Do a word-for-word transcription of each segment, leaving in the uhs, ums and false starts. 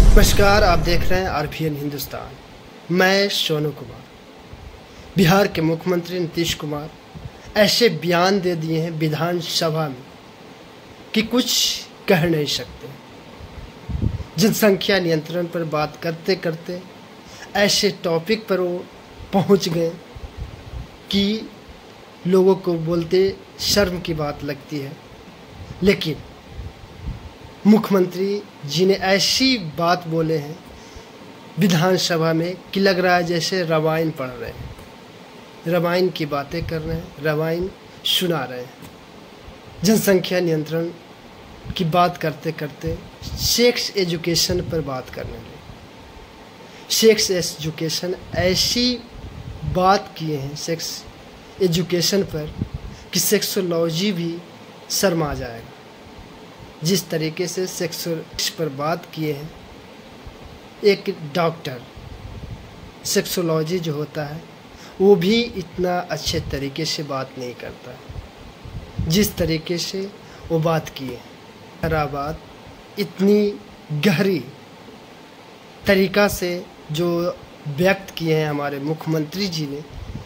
नमस्कार, आप देख रहे हैं आरपीएन हिंदुस्तान। मैं सोनू कुमार। बिहार के मुख्यमंत्री नीतीश कुमार ऐसे बयान दे दिए हैं विधानसभा में कि कुछ कह नहीं सकते। जनसंख्या नियंत्रण पर बात करते करते ऐसे टॉपिक पर वो पहुंच गए कि लोगों को बोलते शर्म की बात लगती है। लेकिन मुख्यमंत्री जी ने ऐसी बात बोले हैं विधानसभा में कि लग रहा है जैसे रामायण पढ़ रहे हैं, रामायण की बातें कर रहे हैं, रामायण सुना रहे हैं। जनसंख्या नियंत्रण की बात करते करते सेक्स एजुकेशन पर बात करने लगे। सेक्स एजुकेशन ऐसी बात किए हैं सेक्स एजुकेशन पर कि सेक्सोलॉजी भी शर्मा जाएगा। जिस तरीके से सेक्स पर बात किए हैं, एक डॉक्टर सेक्सोलॉजी जो होता है वो भी इतना अच्छे तरीके से बात नहीं करता है जिस तरीके से वो बात किए हैं। सारा बात इतनी गहरी तरीका से जो व्यक्त किए हैं हमारे मुख्यमंत्री जी ने,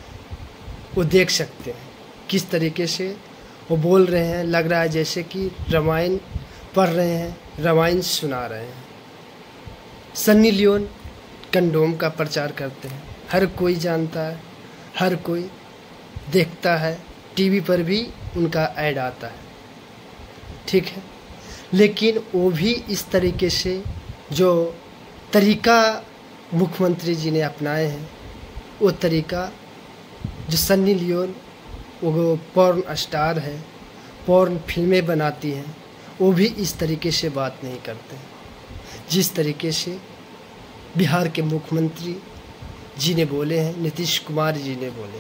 वो देख सकते हैं किस तरीके से वो बोल रहे हैं। लग रहा है जैसे कि रामायण पढ़ रहे हैं, रामायण सुना रहे हैं। सन्नी लियोन कंडोम का प्रचार करते हैं, हर कोई जानता है, हर कोई देखता है, टीवी पर भी उनका ऐड आता है, ठीक है। लेकिन वो भी इस तरीके से जो तरीका मुख्यमंत्री जी ने अपनाए हैं, वो तरीका जो सन्नी लियोन वो पॉर्न स्टार है, पॉर्न फिल्में बनाती हैं, वो भी इस तरीके से बात नहीं करते जिस तरीके से बिहार के मुख्यमंत्री जी ने बोले हैं, नीतीश कुमार जी ने बोले।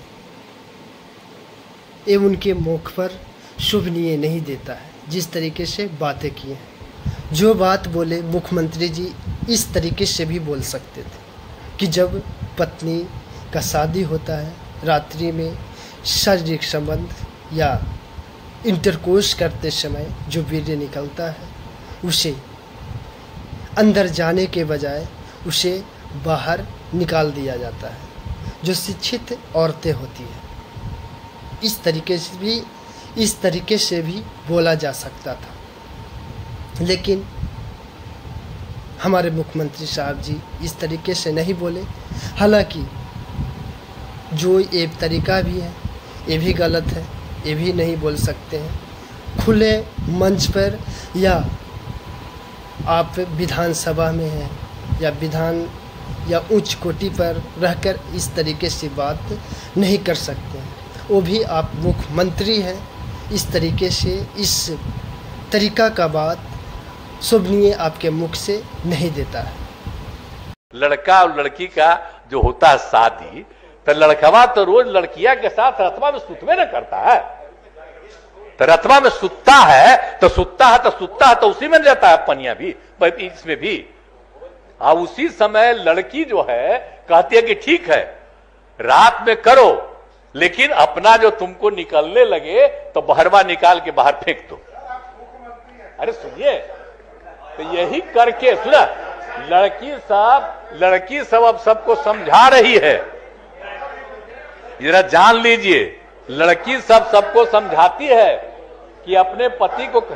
ये उनके मुख पर शोभनीय नहीं देता है जिस तरीके से बातें की हैं। जो बात बोले मुख्यमंत्री जी इस तरीके से भी बोल सकते थे कि जब पत्नी का शादी होता है, रात्रि में शारीरिक संबंध या इंटरकोर्स करते समय जो वीर्य निकलता है, उसे अंदर जाने के बजाय उसे बाहर निकाल दिया जाता है। जो शिक्षित औरतें होती हैं, इस तरीके से भी इस तरीके से भी बोला जा सकता था। लेकिन हमारे मुख्यमंत्री साहब जी इस तरीके से नहीं बोले। हालांकि जो ये तरीका भी है ये भी गलत है, ये भी नहीं बोल सकते हैं खुले मंच पर, या आप विधानसभा में हैं या विधान या उच्च कोटि पर रहकर इस तरीके से बात नहीं कर सकते हैं। वो भी आप मुख्यमंत्री हैं, इस तरीके से इस तरीका का बात शोभनीय आपके मुख से नहीं देता है। लड़का और लड़की का जो होता है शादी, तो लड़कवा तो रोज लड़किया के साथ रतवा में सुतवे न करता है। तो रतवा में सुतता है तो सुतता है तो सुतता है तो उसी में रहता है पनिया भी, इसमें भी। अब उसी समय लड़की जो है कहती है कि ठीक है रात में करो, लेकिन अपना जो तुमको निकलने लगे तो बहरवा निकाल के बाहर फेंक दो। अरे सुनिए, तो यही करके सुना, लड़की साहब लड़की सब अब सबको समझा रही है। जरा जान लीजिए, लड़की सब सबको समझाती है कि अपने पति को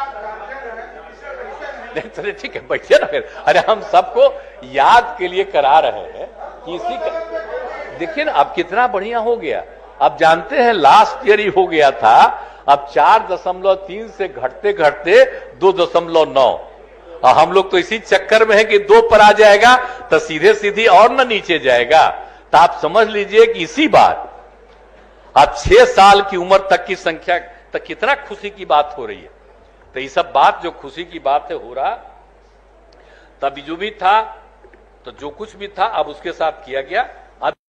नहीं, चलिए ठीक है बैठिए ना फिर। अरे हम सबको याद के लिए करा रहे हैं कि इसी का देखिए ना अब कितना बढ़िया हो गया। अब जानते हैं लास्ट ईयर ही हो गया था, अब चार दशमलव तीन से घटते घटते दो दशमलव नौ। हम लोग तो इसी चक्कर में है कि दो पर आ जाएगा तो सीधे सीधी और न नीचे जाएगा। तो आप समझ लीजिए कि इसी बार अब छह साल की उम्र तक की संख्या तक कितना खुशी की बात हो रही है। तो ये सब बात जो खुशी की बात है हो रहा, तब जो भी था तो जो कुछ भी था अब उसके साथ किया गया।